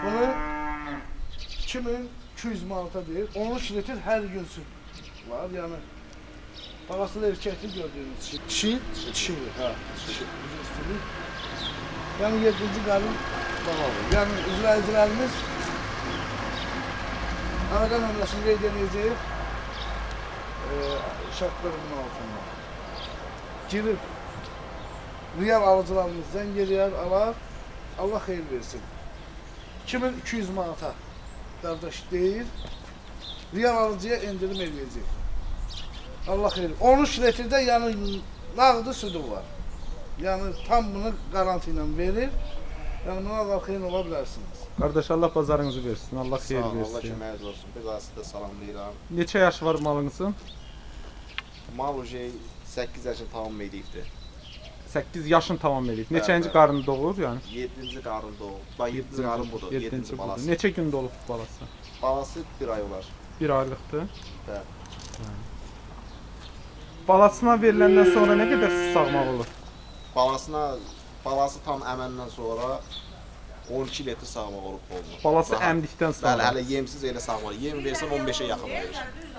Bunu 2200 manata deyir. 13 litr hər gün süt var. Yəni parası da erkəkli gördüyünüz kişi. Kişi. Hə. Kişi. Yəni 7-ci qarın bağlıdır. Yəni izləyicilərimiz əlaqə nömrəsini qeyd edəcəyik. Şartlarının altında. Girib real alıcılarımızdan yeriyər alar. Allah xeyir versin. 2200 manata qardaş deyir. Real alıcıya endirim eləyəcək. Allah xeyir. 13 litrdə yəni nağdı südü var. Yəni tam bunu garanti ilə verir. Yəni buna Allah xeyir ola bilərsiniz. Qardaş Allah bazarınızı versin. Allah xeyir versin. Allah köməyiniz olsun. Bir daha sizə salamlayıram. Neçə yaş var malınızın? Mal uje 8 yaşın tamam edibdir. 8 yaşın tamam edib. Neçənci qarın doğur yəni? 7-ci qarın doğur. Bax 7-ci qarın budur. 7-ci balası. Neçə gün dolub balası? Balası 1 ay olar. 1 aylıqdır. Bəli. Balasına veriləndən sonra nə qədər süd sağmaq olur? Balası tam əməndən sonra 12 litr sağmaq olub. Balası əmdikdən sonra. Bəli, hələ yemsiz elə sağmaq. Yem versən 15-ə yaxın verir.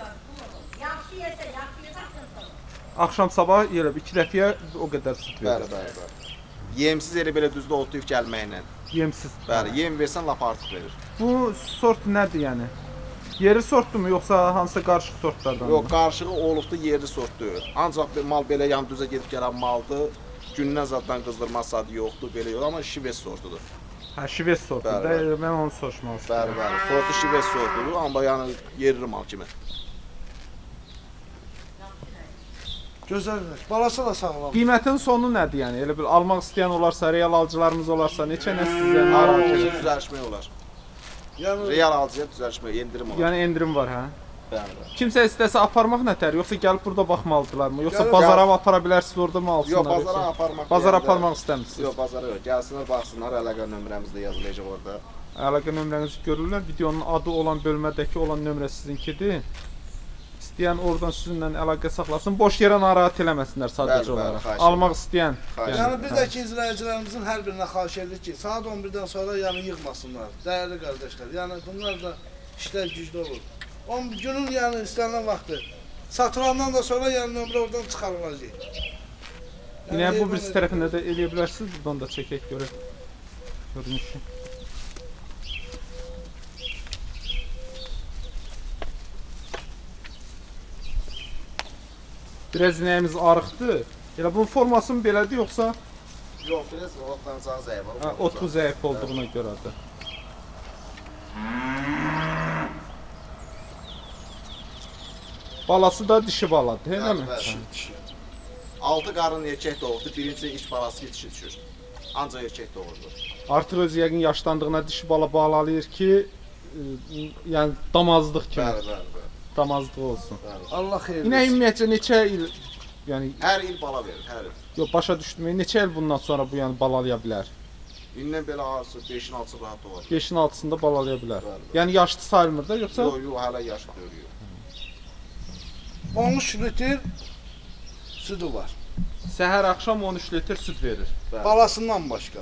Axşam sabah yerə 2 dəfəyə o qədər süd verir. Bəli. Yemsiz elə belə düzdə otlayıb gəlməklə. Yemsiz. Bəli, yem versən lap artıq verir. Bu sort nədir yəni? Yeri sortdurmu yoxsa hansısa qarışıq sortlardan? Yox, qarışığı olubdu, yerli sort deyil. Ancaq mal belə yan düzə gedib gələn maldır. Gündən zaddan qızdırma sadı yoxdur, belə yox, amma şives sortudur. Hə, şives sortudur. Mən onu soruşmaq istəyirəm. Bəli. Sortu şives sortudur, amma yəni yerli mal kimi. Gözəldir. Balası da sağlam. Qiymətin sonu nədir yəni? Elə bir almaq istəyən olarsa, real alıcılarımız olarsa, neçə nə sizə Aramızda düzəlişmək olar. Yəni Real alıcıya düzəlişmək, endirim olar. Yəni endirim var, hə? Bəli. Kimsə istəsə aparmaq nətər? Yoxsa gəlib burada baxmalıdırlarmı? Yoxsa Gəlib- bazara apara bilərsiniz, orada mı alsınlar? Yox, bazara aparmaq. Bazara aparmaq istəmirsiniz? Yox, bazara yox. Gəlsinlər, baxsınlar, əlaqə nömrəmiz də yazılacaq orada. Əlaqə nömrənizi görürlər. Videonun adı olan bölmədəki olan nömrə sizinkidir. İstəyən oradan sizinlə əlaqə saxlasın. Boş yerə narahat eləməsinlər sadəcə Bəli, olaraq. xahiş Almaq istəyən. Yəni bir də ki, izləyicilərimizin hər birinə xahiş edirik ki, saat 11-dən sonra yəni yığmasınlar, dəyərli qardaşlar. Yəni bunlar da işlər güclü olur. Günün yəni istənilən vaxtı satılandan da sonra yəni nömrə oradan çıxarılacaq. Yine bu birisi tərəfində də eləyə bilərsiniz. Buradan da çəkək görək. Görünüşü. Biraz inəyimiz arıqdır. Elə bunun forması mı belədir yoxsa? Yox, biraz otlanacaq zəif var. Otu zəif olduğuna görədir. Balası da dişi baladır, elə mi? Dişi. 6 qarın erkək doğurdu, birinci ilk balası dişi düşür. Ancaq erkək doğurdu. Artıq öz yəqin yaşlandığına dişi bala bağlayır ki, yəni damazlıq kimi. Bəli. Damazlıq olsun. Allah xeyir Yine versin. ümumiyyətcə neçə il, yəni Hər il bala verir, hər il. yox başa düşdüm. Neçə il bundan sonra bu yəni balalaya bilər? İndən belə arası 5-in 6-sı rahat doğar. 5-in 6-sında balalaya bilər. Bəli. Yəni yaşlı sayılmır da yoxsa? Yox, hələ yaşlı görüyor. 13 litr südü var. Səhər axşam 13 litr süd verir. Bəli. Balasından başqa.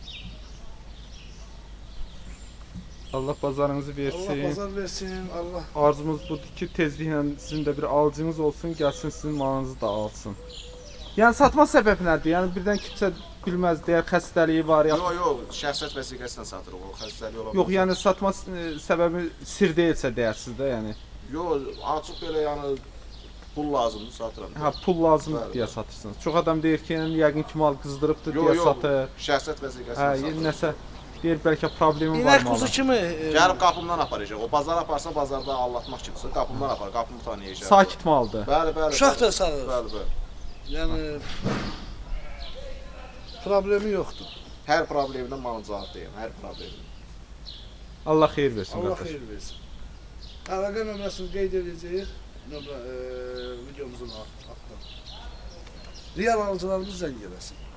Allah bazarınızı Allah versin. bazar versin. Allah Arzumuz budur ki, tezliklə sizin də bir alıcınız olsun, gəlsin sizin malınızı da alsın. Yəni satma səbəbi nədir? Yəni birdən kimsə bilməz, deyər xəstəliyi var ya. Yox, şəxsiyyət vəsiqəsindən satırıq, o xəstəlik ola. Yox, yəni satma səbəbi sir deyilsə deyərsiniz də, yəni. Yox, açıq belə yəni pul lazımdır, satıram. Ha, pul lazımdır Bəli, deyə satırsınız. Çox adam deyir ki, yəni yəqin ki mal qızdırıbdır Yox, deyə yox, satır. şəxsiyyət Hə, vəsiqəsindən satırıq. nəsə deyir bəlkə problemi var İnək malın. quzu kimi Gəlib qapımdan aparacaq. O bazara aparsa bazarda allatmaq kimsə qapımdan apar, qapımı tanıyacaq. Sakit maldır. Bəli. uşaq da sağır. Bəli. Yəni problemi yoxdur. Hər problemdən malın cavabdayım, hər problemdən. Allah xeyir versin Allah qardaş. xeyir versin. Əlaqə nömrəsini qeyd edəcəyik. Videomuzun altında. Real alıcılarımız zəng eləsin.